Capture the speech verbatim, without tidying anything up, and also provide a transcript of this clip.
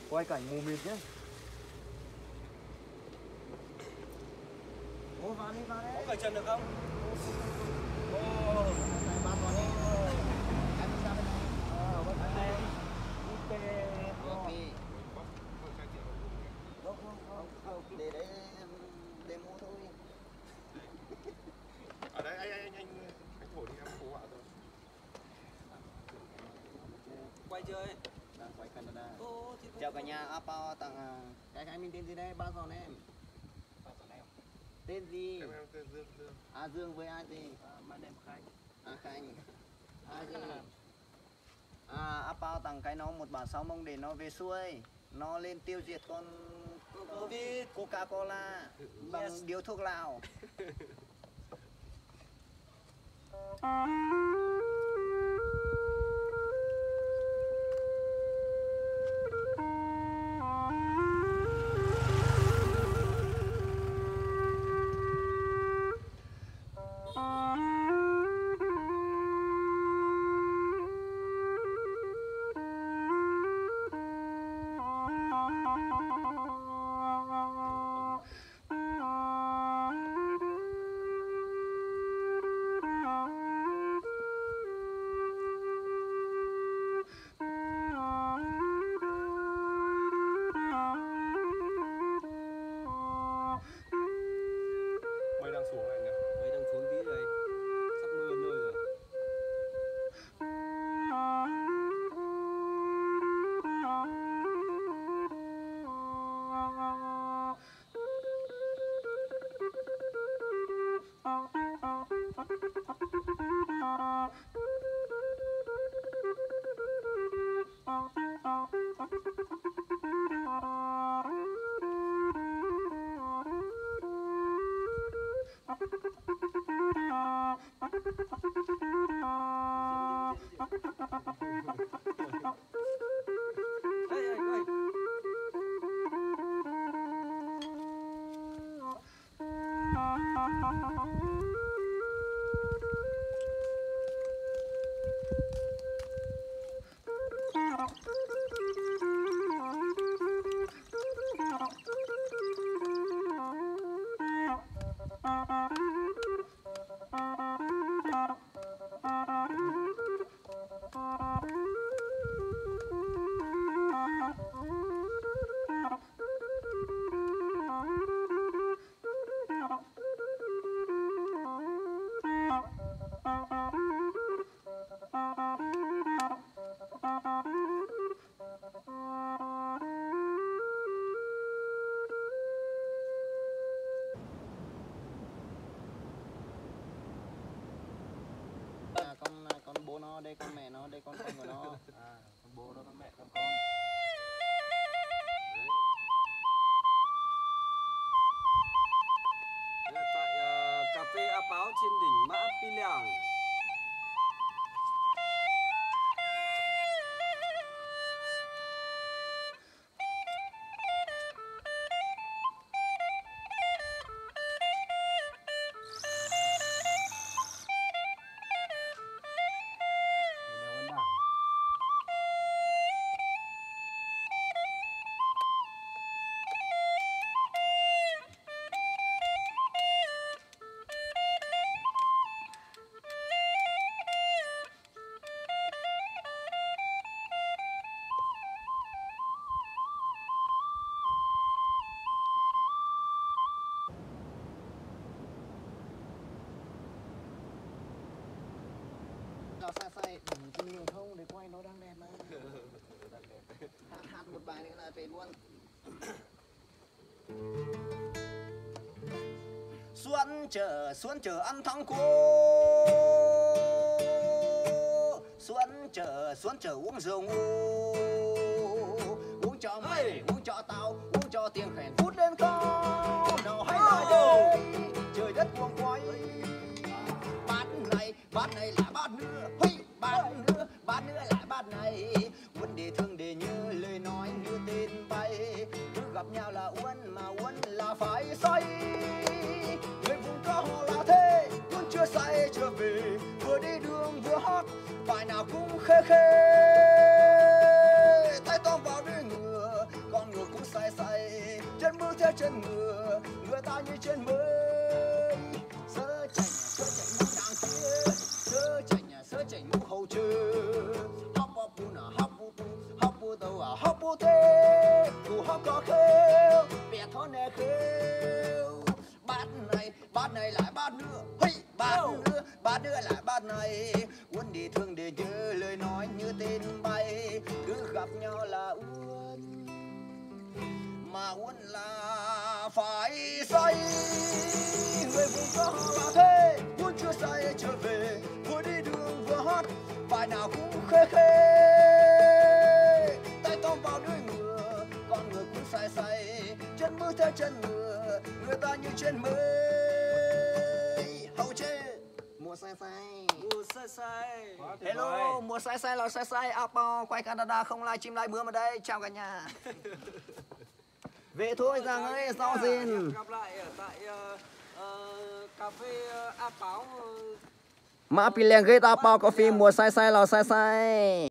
Quay cảnh mù mịt nhé. Ô, vào đi, vào đi. Có cởi trần được không? Ô, này ba con đi. Em đi ra bên này. Ờ, bên này. Ok. Ok. Không, không, không, không. Để đấy, để mua thôi. Ở đây anh anh anh anh thổi đi em cố họa rồi. Quay chưa ấy? Đang quay Canada. Ô, Chào cả nhà, Apple tặng cái cái mình tên gì đây? Ba con em. Ba con em. Tên gì? Em em tên Dương Dương. À Dương với ai thì? à, bạn em Khánh. À Khánh. À gì? À Apple tặng cái nó một bản sáu mông để nó về xuôi. Nó lên tiêu diệt con Covid. Coca-Cola bằng Yes. điếu thuốc lào. Mây đang xuống anh nhỉ? Mấy đang xuống tí rồi. Sắp mưa nơi rồi. Ê, ê, ê. À, con con bố nó đây, con mẹ nó đây, con con của nó. À, con bố đó, con mẹ, con con. Đây là tại ờ, cà phê A Páo trên đỉnh Mã Pí Lèng. Nó xa xa đừng có nhiều không để quay nó đang đẹp mà. Hát, hát một bài nữa là về luôn. Xuân chờ xuân chờ ăn thắng cô, xuân chờ xuân chờ uống rượu ngu, uống cho mày uống cho tao uống cho tiếng khen vút lên cao. Nào hãy lại đây trời đất cuồng quay, bát này bát này là bát nữa, hey, bát nữa bát nữa là bát này. Vấn đề thương đề như lời nói như tên bay, cứ gặp nhau là uốn mà uốn là phải say. Người vùng cao họ là thế, luôn chưa say chưa về, vừa đi đường vừa hót bài nào cũng khê khê. Tay tóm vào đuôi ngựa chân ngựa, ngựa ta như chân mới. Sơ chảnh sơ chảnh mũ đàng kia, sơ chảnh sơ chảnh mũ hậu trừ. Hop hop bu nà hop bu bu, hop bu đâu à hop bu thế. Cụ hop có khêu, bẻ thó nè khêu. Bát này, bát này lại bát nữa, hey, bát nữa, bát nữa lại bát này. Uốn đi thương để nhớ lời nói như tên bay, cứ gặp nhau là uốn, mà uốn là phải say. Người vùng có họ là thế, uốn chưa say trở về, vừa đi đường vừa hát, bài nào cũng khê khê. Tay tóm vào đuôi ngựa, con ngựa cũng say say, chân bước theo chân ngựa, người ta như chân mới. Hậu chê mùa say say, Mùa say say. hello mùa say say là say say Apple quay Canada không live stream live bướm ở đây, chào cả nhà. Về thôi Giang ơi, sao xin Gặp lại ở tại uh, uh, cà phê uh, A Páo. Uh, Mà Pileng gây ta bao coffee mùa say say là say say.